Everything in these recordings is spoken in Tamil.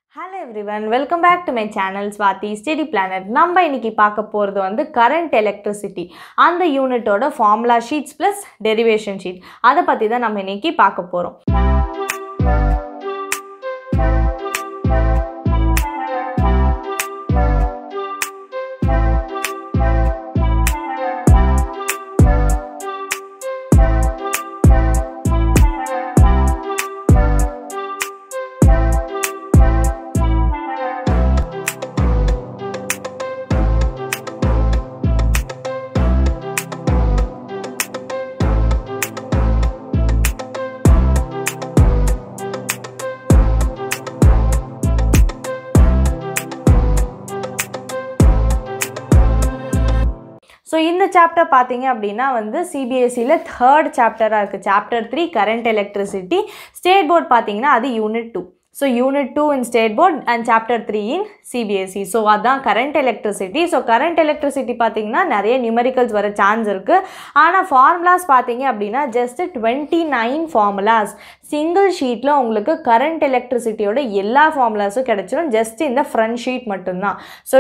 Hello everyone, welcome back to my channel Swati Steady Planet. நம்ம இன்னைக்கு பார்க்க போறது வந்து current electricity. அந்த யூனிட்டோட formula sheets plus derivation sheet. அத பத்தி தான் நம்ம இன்னைக்கு பார்க்க போறோம். So in the chapter பாத்தீங்க அப்படினா வந்து CBSE ல third chapter இருக்கு. Chapter 3 current electricity. State board பாத்தீங்கன்னா அது unit 2. So unit 2 in state board and chapter 3 in CBSE. So அதான் current electricity. So current electricity பாத்தீங்கன்னா நிறைய numericals வர chance இருக்கு. ஆனா formulas பாத்தீங்க அப்படினா just 29 formulas. Single sheetல உங்களுக்கு current electricity ஓட எல்லா formulaஸும் கிடைச்சிரும் just இந்த front sheet மட்டும்தான். So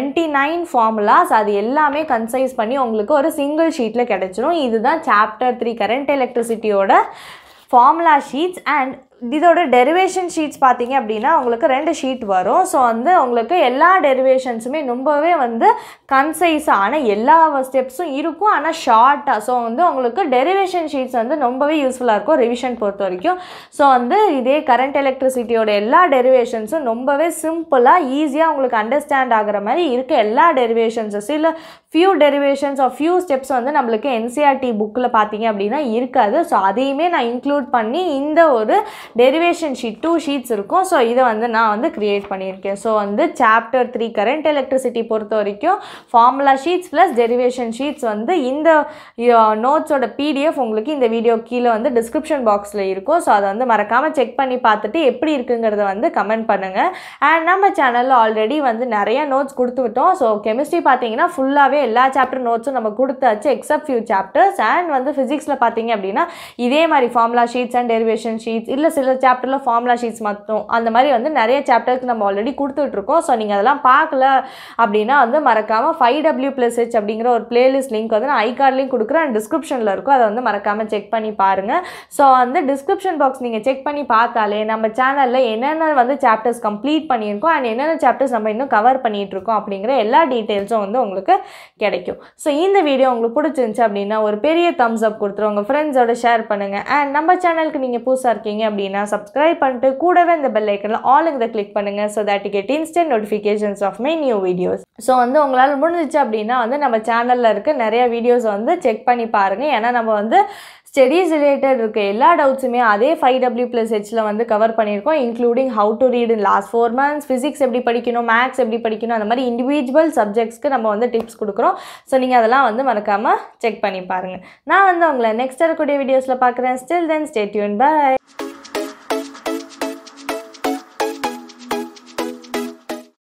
29 formulas அது எல்லாமே concise பண்ணி உங்களுக்கு ஒரு single sheetல கிடைச்சிரும். இதுதான் chapter 3 current electricity ஓட formula sheets and இதோட derivation sheets பாத்தீங்க அப்படினா உங்களுக்கு ரெண்டு sheet வரும். சோ வந்து உங்களுக்கு எல்லா derivationsமே ரொம்பவே வந்து concise ஆன எல்லா ஸ்டெப்ஸும் இருக்கும் ஆனா ஷார்ட்டா. சோ வந்து உங்களுக்கு derivation sheets வந்து ரொம்பவே யூஸ்ஃபுல்லா இருக்கும் revision பொறுத்த வரைக்கும். சோ வந்து இதே current electricity ஓட எல்லா derivationsம் ரொம்பவே சிம்பிளா ஈஸியா உங்களுக்கு அண்டர்ஸ்டாண்ட் ஆகுற மாதிரி இருக்கு எல்லா derivations. சில few derivations or few steps வந்து நமக்கு NCERT bookல பாத்தீங்க அப்படினா இருக்காது. சோ அதையுமே நான் இன்க்ளூட் பண்ணி இந்த ஒரு derivation sheet 2 sheets இருக்கும். So இத வந்து நான் வந்து கிரியேட் பண்ணியிருக்கேன். So வந்து chapter 3 current electricity பொறுத்த வரைக்கும் formula sheets plus derivation sheets வந்து இந்த notes ஓட PDF உங்களுக்கு இந்த வீடியோ கீழ வந்து description boxல இருக்கும். So அத வந்து மறக்காம செக் பண்ணி பார்த்துட்டு எப்படி இருக்குங்கறத வந்து கமெண்ட் பண்ணுங்க. and நம்ம சேனல்ல ஆல்ரெடி வந்து நிறைய நோட்ஸ் கொடுத்துட்டோம். So chemistry பாத்தீங்கன்னா ஃபுல்லாவே எல்லா சாப்டர் நோட்ஸும் நம்ம கொடுத்தாச்சு except few chapters and வந்து physicsல பாத்தீங்க அப்படினா இதே மாதிரி formula sheets and derivation sheets இல்ல சில சாப்டர்ல formula sheets மட்டும் அந்த மாதிரி வந்து நிறைய சாப்டருக்கு நம்ம ஆல்ரெடி கொடுத்துட்டு இருக்கோம். சோ நீங்க அதெல்லாம் பார்க்கல அப்படினா வந்து மறக்காம 5W+H அப்படிங்கற ஒரு பிளேலிஸ்ட் லிங்க் வந்து நான் ஐகார்ட் லிங்க் கொடுக்கிறேன் and descriptionல இருக்கும். அத வந்து மறக்காம செக் பண்ணி பாருங்க. சோ அந்த description box நீங்க செக் பண்ணி பார்த்தாலே நம்ம சேனல்ல என்னென்ன வந்து சாப்டர்ஸ் கம்ப்ளீட் பண்ணியிருக்கோம் and என்னென்ன சாப்டர்ஸ் நம்ம இன்னும் கவர் பண்ணிட்டு இருக்கோம் அப்படிங்கற எல்லா டீடைல்ஸும் வந்து உங்களுக்கு கிடைக்கும். சோ இந்த வீடியோ உங்களுக்கு பிடிச்சிருந்துச்சு அப்படினா ஒரு பெரிய thumbs up கொடுத்துருங்க. உங்க ஃப்ரெண்ட்ஸோட ஷேர் பண்ணுங்க. and நம்ம சேனலுக்கு நீங்க புதுசா இருக்கீங்க அப்படினா subscribe பண்ணிட்டு கூடவே இந்த bell icon-ல all-ங்கறத click பண்ணுங்க so that you get instant notifications of my new videos. So வந்து உங்களால முடிஞ்சிச்சு அப்படினா வந்து நம்ம சேனல்ல இருக்க நிறைய வீடியோஸ் வந்து செக் பண்ணி பாருங்க. ஏனா நம்ம வந்து studies related இருக்க எல்லா டவுட்ஸுமே அதே 5W+H-ல வந்து கவர் பண்ணியிருக்கோம் including how to read in last 4 months, physics எப்படி படிக்கணும், maths எப்படி படிக்கணும் அந்த மாதிரி individual subjectsக்கு நம்ம வந்து டிப்ஸ் கொடுக்கிறோம். சோ நீங்க அதெல்லாம் வந்து மறக்காம செக் பண்ணி பாருங்க. நான் வந்து உங்களை நெக்ஸ்ட் வரக்கூடிய வீடியோஸ்ல பார்க்கறேன். Still then stay tuned. Bye.